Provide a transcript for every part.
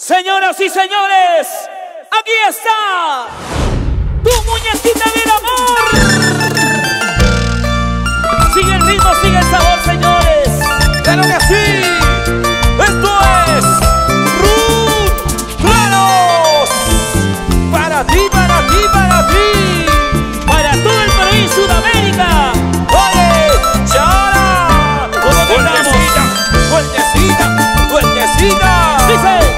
Señoras y señores, aquí está tu muñequita del amor. Sigue el ritmo, sigue el sabor, señores. ¡Claro que sí! Esto es Ruth Claros. Para ti, para ti, para ti. Para todo el país, Sudamérica. Oye, chara. Fuertecita, fuertecita, fuertecita. Dice.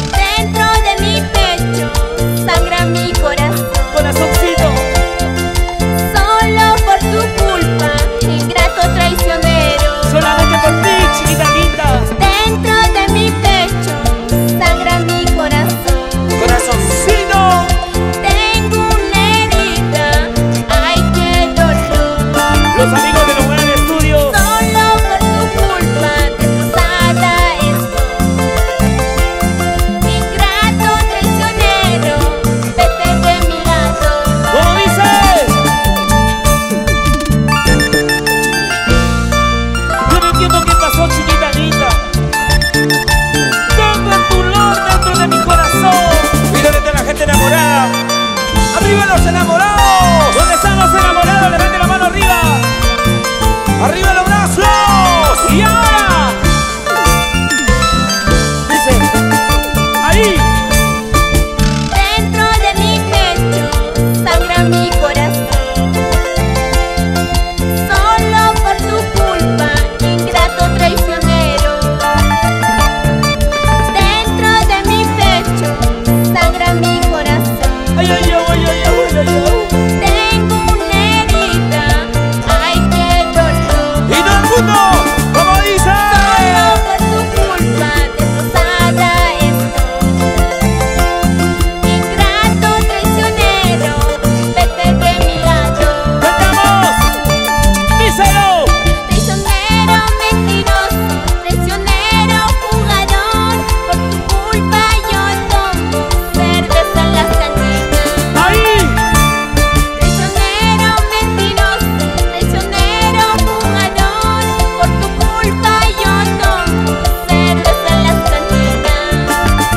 ¡Arriba los enamorados! ¿Dónde están los enamorados? Levanten la mano arriba. ¡Arriba los brazos! Y ahora dice, ahí. Dentro de mi pecho sangra mi corazón. Solo por tu culpa, ingrato traicionero. Dentro de mi pecho sangra mi corazón. Ay, ay, ay, ay, ay, ay, ay, ay. Tengo una herida, ay, qué dolor. Y todo el mundo, como dice. Solo por tu culpa, destrozada estoy. Ingrato traicionero, vete de mi lado. ¡Cantamos! ¡Díselo! Traicionero, mentiroso, traicionero, jugador. Por tu culpa yo tomo cerveza en las cantinas. ¡Ahí! Traicionero, mentiroso, traicionero, jugador. Por tu culpa yo tomo cerveza en las cantinas.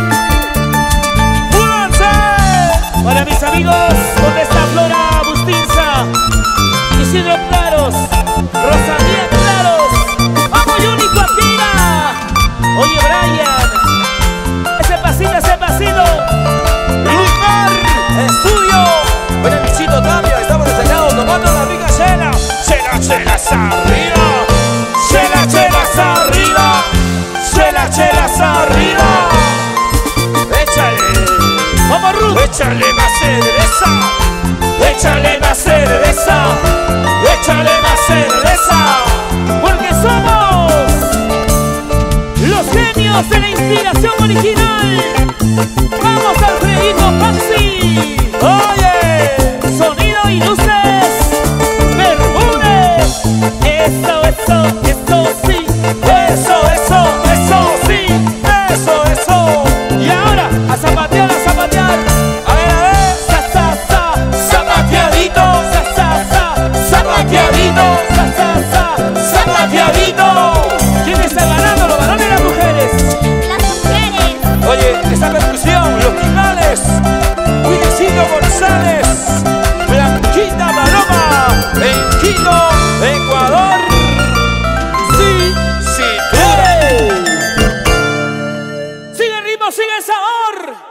¡Múdanse! Para mis amigos, ¿dónde está Flora Bustinza? Isidro Claros, Rosalía Claros, ¡vamos Yunico Akira! Oye Brian, ese pasito, ese pasito. Lugar, estudio. Bueno, Luisito Tapia, estamos destacados tomando la rica cena. Chela, chelas arriba. Chela, chelas arriba. Chela, chelas arriba. Échale. Vamos Ruth. Échale más cerveza. Échale más cerveza. Échale más cerveza. Porque somos los genios de la inspiración original. Vamos Alfredito Paxi. Oye, sonido y luces. Bermúdez. Eso sí. Eso sí. Eso. Y ahora a zapatear, a zapatear. A ver. Zapateadito. Zapateadito. Zapateadito. ¿Quién está ganando, los varones y las mujeres? Las mujeres. Oye, esta percusión, los quimales, Willicito González, Blanquita Paloma, en Quito, Ecuador. Sí. Sigue el ritmo, sigue el sabor.